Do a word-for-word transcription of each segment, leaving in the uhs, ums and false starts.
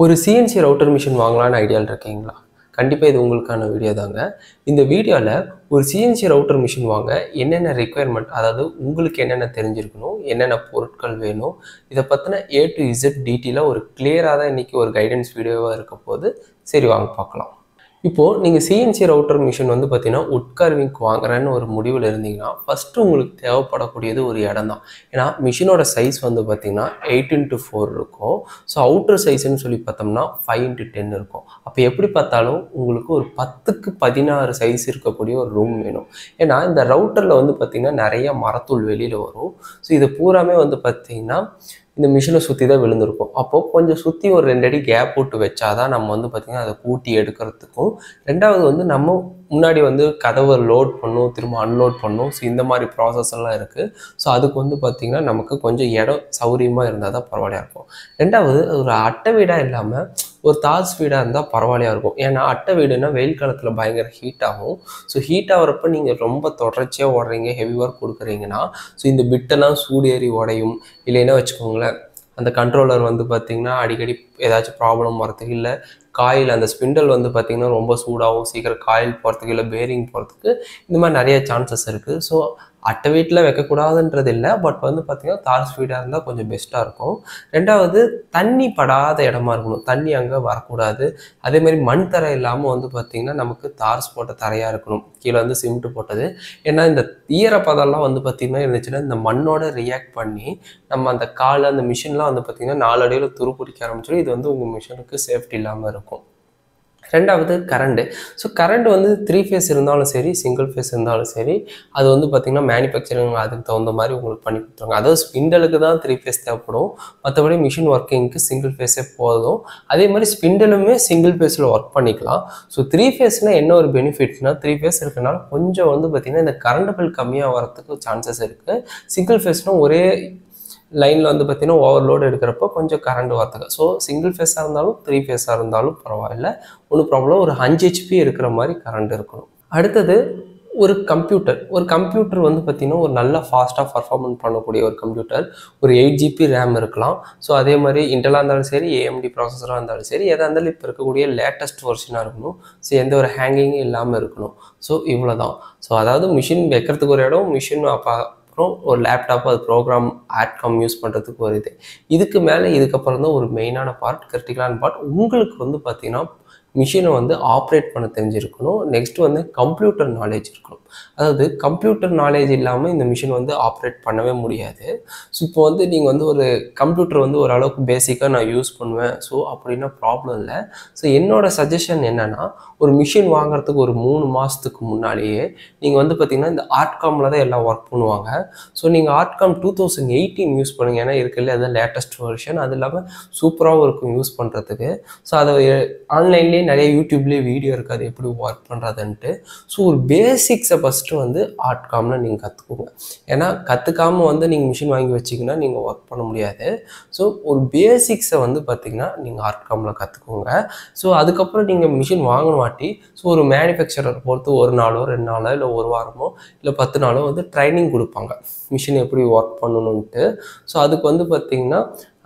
ஒரு C N C router machine வாங்கலாம்னு ஐடியால இருக்கீங்களா? கண்டிப்பா இது உங்களுக்கான வீடியோ தாங்க. இந்த வீடியோல ஒரு C N C router machine வாங்க என்னென்ன ரிக்வயர்மென்ட், அதாவது உங்களுக்கு என்னென்ன தெரிஞ்சிருக்கணும், என்னென்ன பொருட்கள் வேணும், இத பத்தின A to Z டீடைலா ஒரு கிளியரா தான் இன்னைக்கு ஒரு கைடன்ஸ் வீடியோவா இருக்க போகுது. சரி வாங்க பார்க்கலாம். இப்போ நீங்க C N C router machine வந்து பார்த்தீங்கன்னா wood carving வாங்குறேன்னு ஒரு முடிவுல இருந்தீங்கன்னா ஃபர்ஸ்ட் உங்களுக்கு தேவைப்படக்கூடியது ஒரு இடம் தான். ஏன்னா மிஷினோட சைஸ் வந்து பார்த்தீங்கன்னா eight into four இருக்கும். ஸோ அவுட்டர் சைஸ்ன்னு சொல்லி பார்த்தோம்னா five into ten இருக்கும். அப்போ எப்படி பார்த்தாலும் உங்களுக்கு ஒரு பத்துக்கு பதினாறு சைஸ் இருக்கக்கூடிய ஒரு ரூம் வேணும். ஏன்னா இந்த ரவுட்டரில் வந்து பார்த்தீங்கன்னா நிறைய மரத்தூள் வெளியில் வரும். ஸோ இது பூராமே வந்து பார்த்தீங்கன்னா இந்த மிஷினை சுற்றி தான் விழுந்திருக்கும். அப்போது கொஞ்சம் சுற்றி ஒரு ரெண்டு அடி கேப் போட்டு வச்சாதான் நம்ம வந்து பார்த்திங்கன்னா அதை கூட்டி எடுக்கிறதுக்கும், ரெண்டாவது வந்து நம்ம முன்னாடி வந்து கதவை லோட் பண்ணும், திரும்ப அன்லோட் பண்ணும். ஸோ இந்த மாதிரி ப்ராசஸ் எல்லாம் இருக்குது. ஸோ அதுக்கு வந்து பார்த்திங்கன்னா நமக்கு கொஞ்சம் இடம் சௌரியமாக இருந்தால் தான் பரவாயில்லையா இருக்கும். ரெண்டாவது ஒரு அட்டை வீடாக இல்லாமல் ஒரு தாஸ் வீடாக இருந்தால் பரவாயில்லையா இருக்கும். ஏன்னா அட்டை வீடுன்னா வெயில் காலத்தில் பயங்கர ஹீட் ஆகும். ஸோ ஹீட் ஆகிறப்ப நீங்கள் ரொம்ப தொடர்ச்சியாக ஓடுறீங்க, ஹெவி ஒர்க் கொடுக்குறீங்கன்னா ஸோ இந்த பிட்டெல்லாம் சூடு ஏறி உடையும். இல்லைன்னா வச்சுக்கோங்களேன், அந்த கண்ட்ரோலர் வந்து பார்த்திங்கன்னா அடிக்கடி ஏதாச்சும் ப்ராப்ளம் வரத்துக்கு, இல்லை காயில் அந்த ஸ்பிண்டல் வந்து பார்த்திங்கன்னா ரொம்ப சூடாகவும் சீக்கிரம் காயில் போகிறதுக்கு, இல்லை பேரிங் போகிறதுக்கு இந்த மாதிரி நிறைய சான்சஸ் இருக்குது. ஸோ அட்டை வீட்டில் வைக்கக்கூடாதுன்றது இல்லை, பட் வந்து பார்த்திங்கன்னா தார்ஸ் வீடாக இருந்தால் கொஞ்சம் பெஸ்ட்டாக இருக்கும். ரெண்டாவது தண்ணி படாத இடமா இருக்கணும், தண்ணி அங்கே வரக்கூடாது. அதேமாதிரி மண் தரை இல்லாமல் வந்து பார்த்திங்கன்னா நமக்கு தார்ஸ் போட்ட தரையாக இருக்கணும், கீழே வந்து சிமெண்ட் போட்டது. ஏன்னா இந்த ஈரப்பதெல்லாம் வந்து பார்த்திங்கன்னா இருந்துச்சுன்னா இந்த மண்ணோட ரியாக்ட் பண்ணி நம்ம அந்த கால் அந்த மிஷின்லாம் வந்து பார்த்திங்கன்னா நாலு அடியில் துரு பிடிக்க ஆரம்பிச்சிடும். இது வந்து உங்கள் மிஷினுக்கு சேஃப்டி இல்லாமல் இருக்கும். ரெண்டாவது கரண்ட்டு. ஸோ கரண்ட் வந்து த்ரீ ஃபேஸ் இருந்தாலும் சரி, சிங்கிள் ஃபேஸ் இருந்தாலும் சரி, அது வந்து பார்த்திங்கன்னா மேனுஃபேக்சரிங் அதுக்கு தகுந்த மாதிரி உங்களுக்கு பண்ணி கொடுத்துருவாங்க. அதாவது ஸ்பிண்டலுக்கு தான் த்ரீ ஃபேஸ் தேவைப்படும், மற்றபடி மிஷின் ஒர்க்கிங்க்கு சிங்கிள் ஃபேஸே போதும். அதே மாதிரி ஸ்பிண்டலுமே சிங்கிள் ஃபேஸில் ஒர்க் பண்ணிக்கலாம். ஸோ த்ரீ ஃபேஸ்னால் என்ன ஒரு பெனிஃபிட்னா, த்ரீ ஃபேஸ் இருக்கனால கொஞ்சம் வந்து பார்த்திங்கன்னா இந்த கரண்ட் பில் கம்மியாக வரத்துக்கு சான்சஸ் இருக்குது. சிங்கிள் ஃபேஸ்னால் ஒரே லைனில் வந்து பார்த்திங்கன்னா ஓவர்லோடு எடுக்கிறப்போ கொஞ்சம் கரண்ட் வரத்துக்கு. ஸோ சிங்கிள் ஃபேஸாக இருந்தாலும் த்ரீ ஃபேஸாக இருந்தாலும் பரவாயில்ல, ஒன்றும் ப்ராப்ளம். ஒரு அஞ்சு ஹெச்பி இருக்கிற மாதிரி கரண்ட் இருக்கணும். அடுத்தது ஒரு கம்ப்யூட்டர். ஒரு கம்ப்யூட்டர் வந்து பார்த்திங்கன்னா ஒரு நல்ல ஃபாஸ்ட்டாக பர்ஃபார்மன்ஸ் பண்ணக்கூடிய ஒரு கம்ப்யூட்டர். ஒரு எயிட் ஜிபி ரேம் இருக்கலாம். ஸோ அதே மாதிரி இன்டெலாக இருந்தாலும் சரி, ஏஎம்டி ப்ராசஸராக இருந்தாலும் சரி, எதாக இருந்தாலும் இப்போ இருக்கக்கூடிய லேட்டஸ்ட் வெர்ஷனாக இருக்கணும். ஸோ எந்த ஒரு ஹேங்கிங்கும் இல்லாமல் இருக்கணும். ஸோ இவ்வளோ தான். ஸோ அதாவது மிஷின் வைக்கிறதுக்கு ஒரு இடம், மிஷின் அப்போ அப்புறம் ஒரு லேப்டாப், அது ப்ரோக்ராம் ஆட்காம் யூஸ் பண்ணுறதுக்கு ஒரு இது. இதுக்கு மேலே இதுக்கப்புறம் தான் ஒரு மெயினான பார்ட், கிரிட்டிக்கலான பார்ட். உங்களுக்கு வந்து பார்த்திங்கன்னா மிஷினை வந்து ஆப்ரேட் பண்ண தெரிஞ்சிருக்கணும். நெக்ஸ்ட் வந்து கம்ப்யூட்டர் நாலேஜ் இருக்கணும். அதாவது கம்ப்யூட்டர் நாலேஜ் இல்லாமல் இந்த மிஷின் வந்து ஆப்ரேட் பண்ணவே முடியாது. ஸோ இப்போ வந்து நீங்கள் வந்து ஒரு கம்ப்யூட்டர் வந்து ஓரளவுக்கு பேசிக்காக நான் யூஸ் பண்ணுவேன், ஸோ அப்படின்னா ப்ராப்ளம் இல்லை. ஸோ என்னோட சஜஷன் என்னென்னா, ஒரு மிஷின் வாங்குறதுக்கு ஒரு மூணு மாதத்துக்கு முன்னாடியே நீங்கள் வந்து பார்த்திங்கன்னா இந்த ஆர்ட்காமில் தான் எல்லாம் ஒர்க் பண்ணுவாங்க. ஸோ நீங்கள் ArtCAM two thousand eighteen use பண்ணுங்கள். ஏன்னா இருக்கிறதுல அதுதான் லேட்டஸ்ட் வெர்ஷன். அது இல்லாமல் சூப்பராகவும் இருக்கும் யூஸ் பண்ணுறதுக்கு. ஸோ அதை ஆன்லைன்லேயே நிறைய யூடியூப்லேயே வீடியோ இருக்குது அது எப்படி ஒர்க் பண்ணுறதுன்ட்டு. ஸோ ஒரு பேசிக்ஸை ஃபஸ்ட்டு வந்து ஆர்ட்காமில் நீங்கள் கற்றுக்கோங்க. ஏன்னா கற்றுக்காமல் வந்து நீங்கள் மிஷின் வாங்கி வச்சிங்கன்னா நீங்கள் ஒர்க் பண்ண முடியாது. ஸோ ஒரு பேசிக்ஸை வந்து பார்த்திங்கன்னா நீங்கள் ஆர்ட்காமில் கற்றுக்கோங்க. ஸோ அதுக்கப்புறம் நீங்கள் மிஷின் வாங்கினாட்டி ஸோ ஒரு மேனுஃபேக்சரர் பொறுத்து ஒரு நாளோ ரெண்டு நாளோ இல்லை ஒரு வாரமோ இல்லை பத்து நாளோ வந்து ட்ரைனிங் கொடுப்பாங்க மிஷின் எப்படி ஒர்க் பண்ணணுன்ட்டு. ஸோ அதுக்கு வந்து பார்த்திங்கன்னா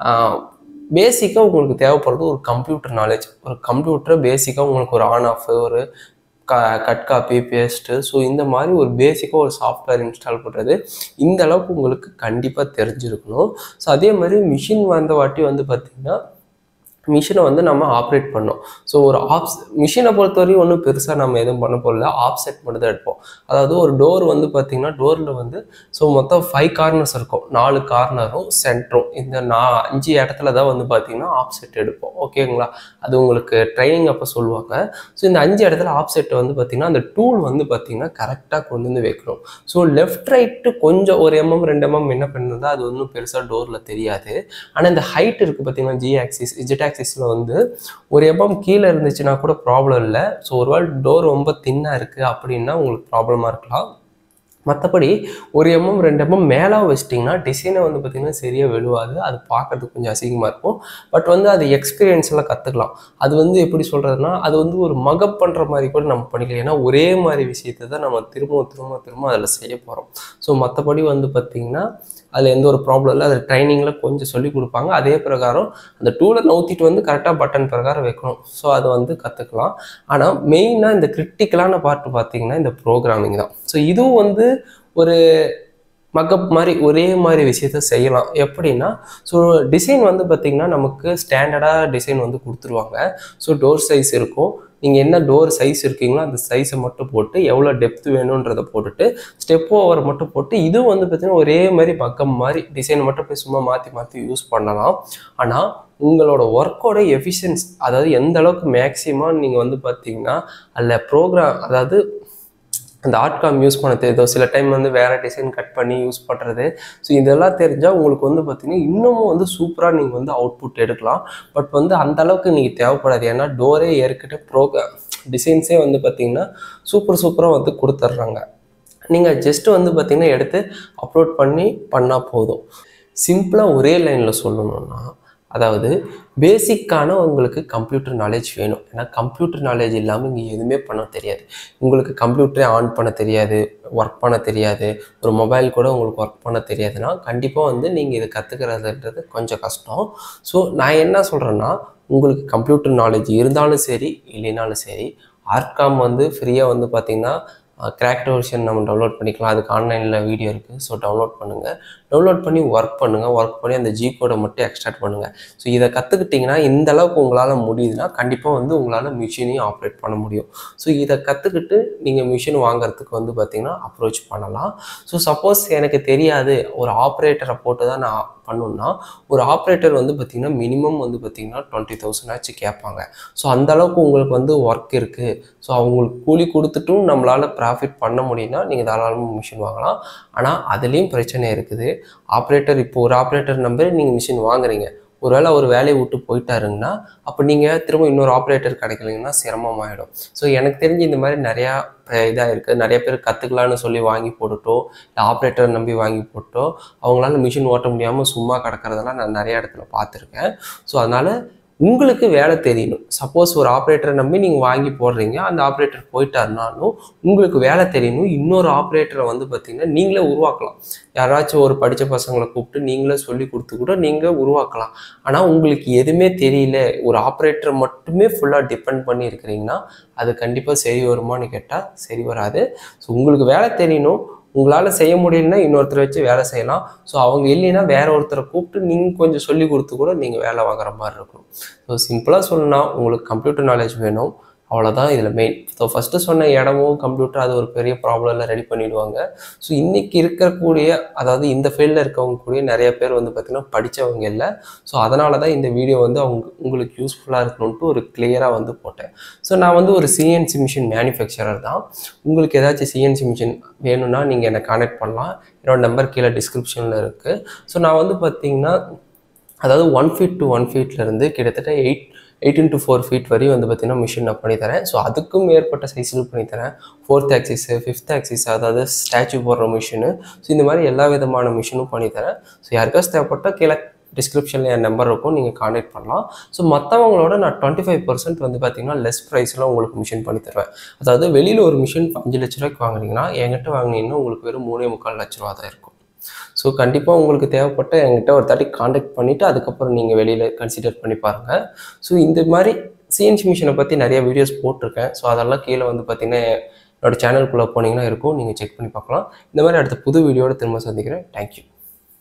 பேசிக்காக உங்களுக்கு தேவைப்படுறது ஒரு கம்ப்யூட்டர் நாலேஜ். ஒரு கம்ப்யூட்டரை பேசிக்காக உங்களுக்கு ஒரு ஆன் ஆஃப், ஒரு க கட் காப்பி பேஸ்ட்டு, ஸோ இந்த மாதிரி ஒரு பேசிக்காக ஒரு சாஃப்ட்வேர் இன்ஸ்டால் பண்ணுறது இந்த அளவுக்கு உங்களுக்கு கண்டிப்பாக தெரிஞ்சிருக்கணும். ஸோ அதே மாதிரி மிஷின் வந்த வாட்டி வந்து பார்த்திங்கன்னா மிஷினை வந்து நம்ம ஆப்ரேட் பண்ணோம். ஸோ ஒரு ஆப்ஸ் மிஷினை பொறுத்தவரையும் ஒன்றும் பெருசாக நம்ம எதுவும் பண்ண போகல, ஆப்செட் மட்டும் தான் எடுப்போம். அதாவது ஒரு டோர் வந்து பார்த்திங்கன்னா டோரில் வந்து ஸோ மொத்தம் ஃபைவ் கார்னர்ஸ் இருக்கும், நாலு கார்னரும் சென்டரும். இந்த நான் அஞ்சு இடத்துல தான் வந்து பார்த்திங்கன்னா ஆப்செட் எடுப்போம். ஓகேங்களா? அது உங்களுக்கு ட்ரைனிங் அப்போ சொல்லுவாங்க. ஸோ இந்த அஞ்சு இடத்துல ஆப்செட்டை வந்து பார்த்திங்கன்னா அந்த டூல் வந்து பார்த்திங்கன்னா கரெக்டாக கொண்டு வந்து வைக்கணும். ஸோ லெஃப்ட் ரைட்டு கொஞ்சம் ஒரு எம்எம் ரெண்டு எம்எம் என்ன பண்ணுறதா அது ஒன்றும் பெருசாக டோரில் தெரியாது. ஆனால் இந்த ஹைட் இருக்குது பார்த்திங்கன்னா, ஜி ஆக்சிஸ் இஜெட் ஆக்சிஸில் வந்து ஒரு எம்எம் கீழே இருந்துச்சுன்னா கூட ப்ராப்ளம் இல்லை. ஸோ ஒருவேளை டோர் ரொம்ப தின்னாக இருக்குது அப்படின்னா உங்களுக்கு ப்ராப்ளமாக இருக்கலாம். மற்றபடி ஒரு எம்எம் ரெண்டு எம்எம் மேலே வச்சிட்டிங்கன்னா டிசைனை வந்து பார்த்திங்கன்னா சரியாக விழுவாது, அது பார்க்கறதுக்கு கொஞ்சம் அசிங்கமாக இருக்கும். பட் வந்து அது எக்ஸ்பீரியன்ஸில் கற்றுக்கலாம். அது வந்து எப்படி சொல்கிறதுனா அது வந்து ஒரு மகப் பண்ணுற மாதிரி கூட நம்ம பண்ணிக்கலாம். ஏன்னா ஒரே மாதிரி விஷயத்தை தான் நம்ம திரும்ப திரும்ப திரும்ப அதில் செய்ய போகிறோம். ஸோ மற்றபடி வந்து பார்த்திங்கன்னா அதில் எந்த ஒரு ப்ராப்ளம் இல்லை. அது ட்ரைனிங்கில் கொஞ்சம் சொல்லி கொடுப்பாங்க. அதே பிரகாரம் அந்த டூலை நவுத்திட்டு வந்து கரெக்டாக பட்டன் பிரகாரம் வைக்கணும். ஸோ அதை வந்து கற்றுக்கலாம். ஆனால் மெயினாக இந்த கிரிட்டிக்கலான பார்ட்டு பார்த்திங்கன்னா இந்த ப்ரோக்ராமிங் தான். ஸோ இதுவும் வந்து ஒரு மக்கப் மாதிரி ஒரே மாதிரி விஷயத்த செய்யலாம். எப்படின்னா ஸோ டிசைன் வந்து பார்த்திங்கன்னா நமக்கு ஸ்டாண்டர்டாக டிசைன் வந்து கொடுத்துருவாங்க. ஸோ டோர் சைஸ் இருக்கும். நீங்கள் என்ன டோர் சைஸ் இருக்கீங்களோ அந்த சைஸை மட்டும் போட்டு எவ்வளோ டெப்த் வேணுன்றதை போட்டுட்டு ஸ்டெப் ஓவர் மட்டும் போட்டு இதுவும் வந்து பார்த்திங்கன்னா ஒரே மாதிரி மக்கப் மாதிரி டிசைனை மட்டும் போய் சும்மா மாற்றி மாற்றி யூஸ் பண்ணலாம். ஆனால் உங்களோட ஒர்க்கோட எஃபிஷியன்ஸ் அதாவது எந்த அளவுக்கு மேக்ஸிமம் நீங்கள் வந்து பார்த்திங்கன்னா அதில் ப்ரோக்ராம் அதாவது அந்த ஆர்ட்காம் யூஸ் பண்ண தெரியுதோ சில டைம் வந்து வேறு டிசைன் கட் பண்ணி யூஸ் பண்ணுறது. ஸோ இதெல்லாம் தெரிஞ்சால் உங்களுக்கு வந்து பார்த்திங்கன்னா இன்னமும் வந்து சூப்பராக நீங்கள் வந்து அவுட்புட் எடுக்கலாம். பட் வந்து அந்தளவுக்கு நீங்கள் தேவைப்படாது. ஏன்னா டோரே ஏற்கனவே ப்ரோக்ராம் டிசைன்ஸே வந்து பார்த்திங்கன்னா சூப்பர் சூப்பராக வந்து கொடுத்துட்றாங்க. நீங்கள் ஜஸ்ட்டு வந்து பார்த்திங்கன்னா எடுத்து அப்லோட் பண்ணி பண்ணால் போதும். சிம்பிளாக ஒரே லைனில் சொல்லணும்னா அதாவது பேசிக்கான உங்களுக்கு கம்ப்யூட்டர் நாலேஜ் வேணும். ஏன்னா கம்ப்யூட்டர் நாலேஜ் இல்லாமல் இங்கே எதுவுமே பண்ண தெரியாது. உங்களுக்கு கம்ப்யூட்டரே ஆன் பண்ண தெரியாது, ஒர்க் பண்ண தெரியாது, ஒரு மொபைல் கூட உங்களுக்கு ஒர்க் பண்ண தெரியாதுன்னா கண்டிப்பாக வந்து நீங்கள் இதை கற்றுக்கிறதுன்றது கொஞ்சம் கஷ்டம். ஸோ நான் என்ன சொல்கிறேன்னா உங்களுக்கு கம்ப்யூட்டர் நாலேஜ் இருந்தாலும் சரி இல்லைனாலும் சரி ஆர்ட்காம் வந்து ஃப்ரீயாக வந்து பார்த்திங்கன்னா கிராக்ட் வெர்ஷன் நம்ம டவுன்லோட் பண்ணிக்கலாம். அதுக்கு ஆன்லைனில் வீடியோ இருக்குது. ஸோ டவுன்லோட் பண்ணுங்கள். டவுன்லோட் பண்ணி ஒர்க் பண்ணுங்கள். ஒர்க் பண்ணி அந்த ஜி கோடை மட்டும் எக்ஸ்ட்ராக்ட் பண்ணுங்கள். ஸோ இதை கற்றுக்கிட்டிங்கன்னா இந்த அளவுக்கு உங்களால் முடியுதுன்னா கண்டிப்பாக வந்து உங்களால் மிஷினையும் ஆப்ரேட் பண்ண முடியும். ஸோ இதை கற்றுக்கிட்டு நீங்கள் மிஷின் வாங்குறதுக்கு வந்து பார்த்திங்கன்னா அப்ரோச் பண்ணலாம். ஸோ சப்போஸ் எனக்கு தெரியாது ஒரு ஆப்ரேட்டரை போட்டு தான் நான் பண்ணணுன்னா ஒரு ஆப்ரேட்டர் வந்து பார்த்திங்கன்னா மினிமம் வந்து பார்த்திங்கன்னா டுவெண்ட்டி தௌசண்ட் ஆச்சு கேட்பாங்க. ஸோ அந்தளவுக்கு உங்களுக்கு வந்து ஒர்க் இருக்குது. ஸோ அவங்களுக்கு கூலி கொடுத்துட்டும் நம்மளால் ப்ராஃபிட் பண்ண முடியும்னா நீங்கள் தாராளமாக மிஷின் வாங்கலாம். ஆனால் அதுலேயும் பிரச்சனை இருக்குது. ஆப்ரேட்டர் இப்போ ஒரு ஆப்ரேட்டர் நம்பர் நீங்கள் மிஷின் வாங்குறீங்க, ஒருவேளை ஒரு வேலையை விட்டு போயிட்டாருங்கன்னா அப்போ நீங்கள் திரும்ப இன்னொரு ஆப்ரேட்டர் கிடைக்கலைங்கன்னா சிரமமாயிடும். ஸோ எனக்கு தெரிஞ்சு இந்த மாதிரி நிறையா இதாக இருக்குது. நிறைய பேர் கற்றுக்கலான்னு சொல்லி வாங்கி போட்டுட்டோ இல்லை ஆப்ரேட்டர் நம்பி வாங்கி போட்டோ அவங்களால மிஷின் ஓட்ட முடியாமல் சும்மா கிடக்கிறதெல்லாம் நான் நிறைய இடத்துல பார்த்துருக்கேன். ஸோ அதனால் உங்களுக்கு வேலை தெரியணும். சப்போஸ் ஒரு ஆப்ரேட்டரை நம்பி நீங்கள் வாங்கி போடுறீங்க, அந்த ஆப்ரேட்டர் போயிட்டாருனாலும் உங்களுக்கு வேலை தெரியணும். இன்னொரு ஆப்ரேட்டரை வந்து பார்த்திங்கன்னா நீங்களே உருவாக்கலாம். யாராச்சும் ஒரு படித்த பசங்களை கூப்பிட்டு நீங்களே சொல்லி கொடுத்து கூட நீங்கள் உருவாக்கலாம். ஆனால் உங்களுக்கு எதுவுமே தெரியல, ஒரு ஆப்ரேட்டரை மட்டுமே ஃபுல்லாக டிபெண்ட் பண்ணி இருக்கிறீங்கன்னா அது கண்டிப்பாக சரி வருமானு கேட்டால் சரி வராது. ஸோ உங்களுக்கு வேலை தெரியணும். உங்களால் செய்ய முடியலன்னா இன்னொருத்தரை வச்சு வேலை செய்யலாம். ஸோ அவங்க இல்லைன்னா வேற ஒருத்தரை கூப்பிட்டு நீங்கள் கொஞ்சம் சொல்லி கொடுத்து கூட நீங்கள் வேலை வாங்குற மாதிரி இருக்கணும். ஸோ சிம்பிளாக சொல்லணும்னா உங்களுக்கு கம்ப்யூட்டர் நாலேஜ் வேணும், அவ்வளோதான் இதில் மெயின். ஸோ ஃபஸ்ட்டு சொன்ன இடமும் கம்ப்யூட்டர் அது ஒரு பெரிய ப்ராப்ளமில் ரெடி பண்ணிவிடுவாங்க. ஸோ இன்றைக்கி இருக்கக்கூடிய அதாவது இந்த ஃபீல்டில் இருக்கவங்க கூட நிறைய பேர் வந்து பார்த்திங்கன்னா படித்தவங்க இல்லை. ஸோ அதனால தான் இந்த வீடியோ வந்து அவங்க உங்களுக்கு யூஸ்ஃபுல்லாக இருக்கணுன்ட்டு ஒரு கிளியராக வந்து போட்டேன். ஸோ நான் வந்து ஒரு சிஎன்சி மிஷின் மேனுஃபேக்சரர் தான். உங்களுக்கு ஏதாச்சும் சிஎன்சி மிஷின் வேணும்னா நீங்கள் என்னை கான்டாக்ட் பண்ணலாம். என்னோடய நம்பர் கீழே டிஸ்கிரிப்ஷனில் இருக்குது. ஸோ நான் வந்து பார்த்திங்கன்னா அதாவது ஒன் ஃபீட் டு ஒன் ஃபீட்லேருந்து கிட்டத்தட்ட eight eight into four feet வரையும் வந்து பார்த்திங்கன்னா மிஷின் நான் பண்ணித்தரேன். ஸோ அதுக்கும் ஏற்பட்ட சைஸில் பண்ணித்தரேன். ஃபோர்த் ஆக்சிஸு ஃபிஃப்த் ஆக்சிஸ் அதாவது ஸ்டாச்சு போடுற மிஷினு. ஸோ இந்த மாதிரி எல்லா விதமான மிஷினும் பண்ணித்தரேன். ஸோ யாருக்காச்சும் தேவைப்பட்டால் கீழே டிஸ்கிரிப்ஷனில் என் நம்பர் இருக்கும், நீங்கள் கான்டாக்ட் பண்ணலாம். ஸோ மற்றவங்களோட நான் டுவெண்ட்டி ஃபைவ் பர்சன்ட் வந்து பார்த்திங்கன்னா லெஸ் ப்ரைஸில் உங்களுக்கு மிஷின் பண்ணி தருவேன். அதாவது வெளியில் ஒரு மிஷின் அஞ்சு லட்ச ரூபாய்க்கு வாங்குறீங்கன்னா என்கிட்ட வாங்கினீங்கன்னா உங்களுக்கு வெறும் மூணே முக்கால் லட்ச ரூபா தான் இருக்கும். ஸோ கண்டிப்பாக உங்களுக்கு தேவைப்பட்ட என்கிட்ட ஒரு தாட்டி கான்டாக்ட் பண்ணிவிட்டு அதுக்கப்புறம் நீங்கள் வெளியில் கன்சிடர் பண்ணி பாருங்கள். ஸோ இந்த மாதிரி சிஎன்சி மிஷினை பற்றி நிறைய வீடியோஸ் போட்டிருக்கேன். ஸோ அதெல்லாம் கீழே வந்து பார்த்திங்கன்னா என்னோடய சேனலுக்குள்ளே போனீங்கன்னா இருக்கும், நீங்கள் செக் பண்ணி பார்க்கலாம். இந்த மாதிரி அடுத்த புது வீடியோட திரும்ப சந்திக்கிறேன். தேங்க்யூ.